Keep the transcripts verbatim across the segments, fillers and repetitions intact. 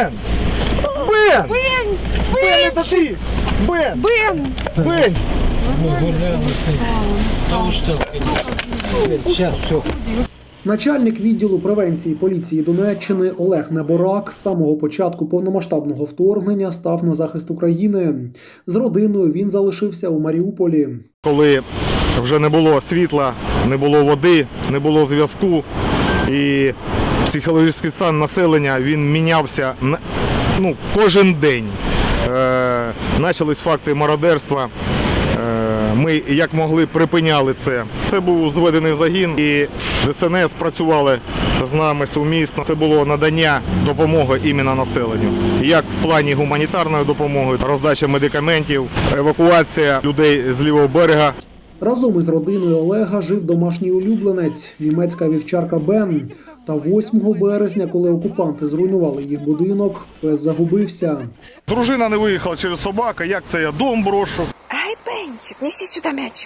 Бен! Бен! Бен! Бен, это ты! Бен! Бен! Бен! Сейчас, все. Начальник відділу превенції поліції Донеччини Олег Неборак з самого початку повномасштабного вторгнення став на захист України. З родиною він залишився у Маріуполі. Коли вже не було світла, не було води, не було зв'язку, і психологічний стан населення, він мінявся ну, кожен день. Е, Почались факти мародерства. Ми, як могли, припиняли це. Це був зведений загін, і ДСНС працювали з нами сумісно. Це було надання допомоги іменно населенню. Як в плані гуманітарної допомоги, роздача медикаментів, евакуація людей з лівого берега. Разом із родиною Олега жив домашній улюбленець – німецька вівчарка Бен. Та восьмого березня, коли окупанти зруйнували їх будинок, пес загубився. Дружина не виїхала через собаку, як це я дом брошу. Ай, Бенчик, неси сюда мячик.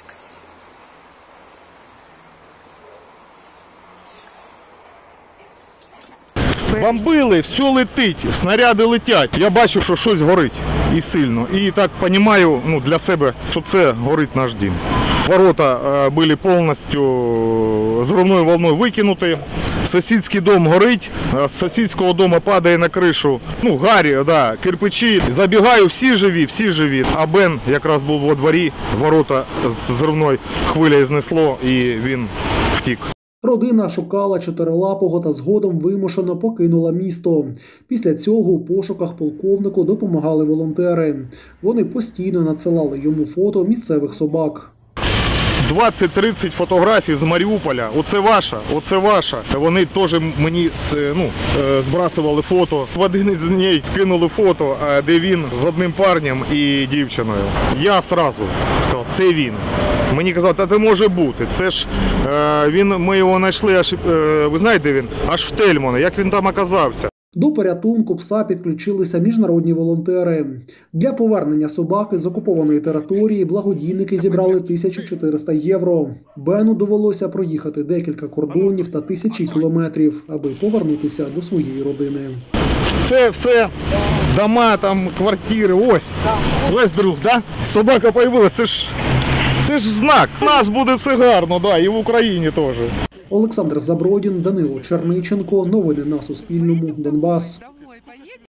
Бомбили, все летить, снаряди летять. Я бачу, що щось горить і сильно. І так розумію, ну, для себе, що це горить наш дім. Ворота були повністю зривною волною викинуті. Сусідський дом горить, з сусідського дому падає на кришу, ну, гарі, да, кирпичі. Забігаю, всі живі, всі живі. А Бен якраз був во дворі, ворота з зривною хвилею знесло і він втік. Родина шукала чотирилапого та згодом вимушено покинула місто. Після цього у пошуках полковнику допомагали волонтери. Вони постійно надсилали йому фото місцевих собак. двадцять-тридцять фотографій з Маріуполя. Оце ваша, оце ваша. Вони теж мені ну, збрасували фото. В один з днів скинули фото, де він з одним парнем і дівчиною. Я одразу сказав, це він. Мені казали, та це може бути. Це ж він, ми його знайшли, аж, ви знаєте, він аж в Тельмоні. Як він там оказався? До порятунку пса підключилися міжнародні волонтери. Для повернення собаки з окупованої території благодійники зібрали тисячу чотириста євро. Бену довелося проїхати декілька кордонів та тисячі кілометрів, аби повернутися до своєї родини. Це все дома, там, квартири, ось. Ось друг, да? Собака появилась, це ж, це ж знак. У нас буде все гарно, да, і в Україні теж. Олександр Забродін, Данило Черниченко. Новини на Суспільному. Донбас.